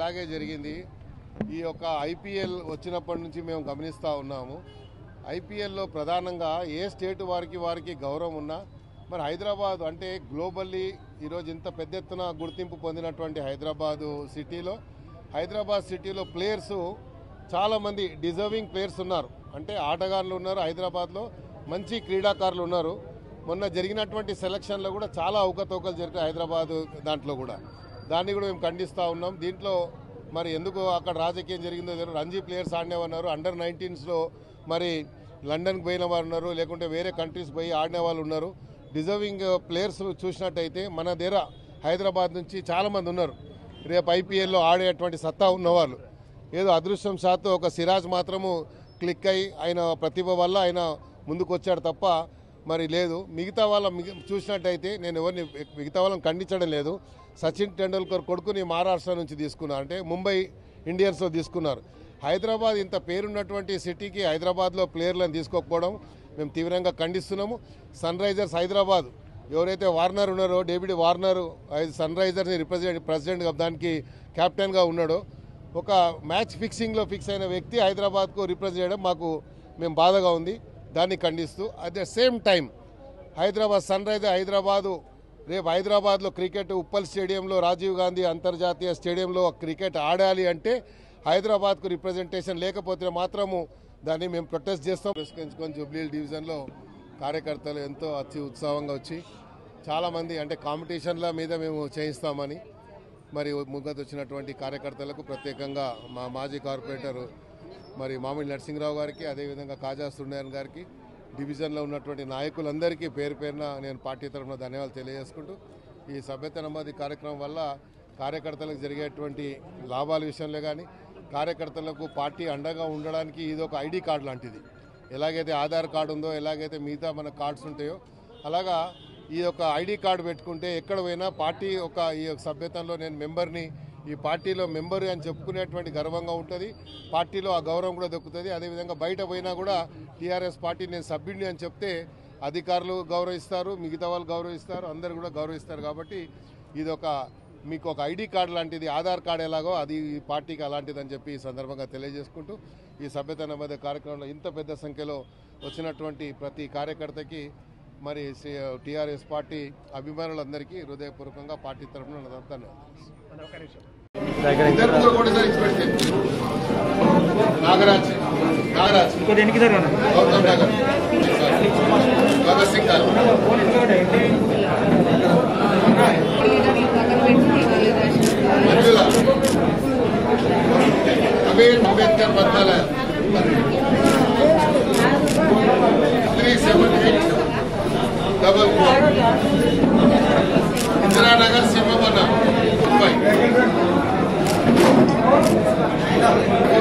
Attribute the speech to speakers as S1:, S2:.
S1: ఇలాగే జరిగింది. ఈ యొక్క ఐపీఎల్ వచ్చినప్పటి నుంచి మేము గమనిస్తూ ఉన్నాము. ఐపీఎల్లో ప్రధానంగా ఏ స్టేట్ వారికి గౌరవం ఉన్నా మరి హైదరాబాద్ అంటే గ్లోబల్లీ ఈరోజు ఇంత పెద్ద ఎత్తున గుర్తింపు పొందినటువంటి హైదరాబాద్ సిటీలో ప్లేయర్స్ చాలామంది డిజర్వింగ్ ప్లేయర్స్ ఉన్నారు. అంటే ఆటగాళ్ళు ఉన్నారు, హైదరాబాద్లో మంచి క్రీడాకారులు ఉన్నారు. మొన్న జరిగినటువంటి సెలక్షన్లో కూడా చాలా అవకతవకలు జరిగాయి హైదరాబాద్ దాంట్లో కూడా. దాన్ని కూడా మేము ఖండిస్తూ ఉన్నాం. దీంట్లో మరి ఎందుకు అక్కడ రాజకీయం జరిగిందో తెలియదు. రంజీ ప్లేయర్స్ ఆడినేవారు, అండర్ 19స్లో మరి లండన్కి పోయిన వారు ఉన్నారు, లేకుంటే వేరే కంట్రీస్ పోయి ఆడిన వాళ్ళు ఉన్నారు. డిజర్వింగ్ ప్లేయర్స్ చూసినట్టయితే మన దగ్గర హైదరాబాద్ నుంచి చాలామంది ఉన్నారు. రేపు ఐపీఎల్లో ఆడేటువంటి సత్తా ఉన్నవాళ్ళు. ఏదో అదృష్టం శాతం ఒక సిరాజ్ మాత్రము క్లిక్ అయి ఆయన ప్రతిభ వల్ల ఆయన ముందుకు వచ్చాడు తప్ప మరి లేదు. మిగతా వాళ్ళ చూసినట్టయితే నేను ఎవరిని మిగతా వాళ్ళని ఖండించడం లేదు. సచిన్ టెండూల్కర్ కొడుకుని మహారాష్ట్ర నుంచి తీసుకున్నారు, అంటే ముంబై ఇండియన్స్లో తీసుకున్నారు. హైదరాబాద్ ఇంత పేరున్నటువంటి సిటీకి హైదరాబాద్లో ప్లేయర్లను తీసుకోకపోవడం మేము తీవ్రంగా ఖండిస్తున్నాము. సన్ రైజర్స్ హైదరాబాద్ ఎవరైతే వార్నర్ ఉన్నారో, డేవిడ్ వార్నర్ సన్ రైజర్స్ని ప్రెసిడెంట్గా దానికి కెప్టెన్గా ఉన్నాడో, ఒక మ్యాచ్ ఫిక్సింగ్లో ఫిక్స్ అయిన వ్యక్తి హైదరాబాద్కు రిప్రజెంట్ చేయడం మేము బాధగా ఉంది. దాన్ని ఖండిస్తూ at the same time Hyderabad Sunriser రేపు హైదరాబాద్లో క్రికెట్ ఉప్పల్ స్టేడియంలో రాజీవ్ గాంధీ అంతర్జాతీయ స్టేడియంలో క్రికెట్ ఆడాలి అంటే హైదరాబాద్కు రిప్రజెంటేషన్ లేకపోతే మాత్రము దాన్ని మేము ప్రొటెస్ట్ చేస్తాం. పురస్కరించుకొని జూబ్లీ డివిజన్లో కార్యకర్తలు ఎంతో ఉత్సాహంగా వచ్చి చాలామంది అంటే కాంపిటీషన్ల మీద మేము చేయిస్తామని మరి ముంగత వచ్చినటువంటి కార్యకర్తలకు ప్రత్యేకంగా మా మాజీ కార్పొరేటర్ మరి మామిడి నరసింహరావు గారికి, అదేవిధంగా కాజా సుండయన్ గారికి, డివిజన్లో ఉన్నటువంటి నాయకులందరికీ పేరు పేరున నేను పార్టీ తరఫున ధన్యవాదాలు తెలియజేసుకుంటూ ఈ సభ్యత నమోదు కార్యక్రమం వల్ల కార్యకర్తలకు జరిగేటువంటి లాభాల విషయంలో కానీ కార్యకర్తలకు పార్టీ అండగా ఉండడానికి ఇది ఒక ఐడి కార్డు లాంటిది. ఎలాగైతే ఆధార్ కార్డు ఉందో, ఎలాగైతే మిగతా మన కార్డ్స్ ఉంటాయో అలాగా ఈ యొక్క ఐడి కార్డు పెట్టుకుంటే ఎక్కడ పోయినా పార్టీ ఈ సభ్యతంలో నేను మెంబర్ని, ఈ పార్టీలో మెంబర్ అని చెప్పుకునేటువంటి గర్వంగా ఉంటుంది. పార్టీలో ఆ గౌరవం కూడా దొక్కుతుంది. అదేవిధంగా బయట పోయినా కూడా టీఆర్ఎస్ పార్టీ నేను సభ్యుడిని అని చెప్తే అధికారులు గౌరవిస్తారు, మిగతా వాళ్ళు గౌరవిస్తారు, అందరు కూడా గౌరవిస్తారు. కాబట్టి ఇది మీకు ఒక ఐడి కార్డు లాంటిది, ఆధార్ కార్డు ఎలాగో అది ఈ పార్టీకి అలాంటిదని చెప్పి ఈ సందర్భంగా తెలియజేసుకుంటూ ఈ సభ్యత నమోదు కార్యక్రమంలో ఇంత పెద్ద సంఖ్యలో వచ్చినటువంటి ప్రతి కార్యకర్తకి మరి టీఆర్ఎస్ పార్టీ అభిమానులందరికీ హృదయపూర్వకంగా పార్టీ తరఫున ధన్యవాదాలు. నాగరాజ్ భగత్ సింగ్ గారు, మంజుల, అంబేద్కర్ పద్మాలయ 3784 ఇందిరానగర్ సింహవనం ముంబై.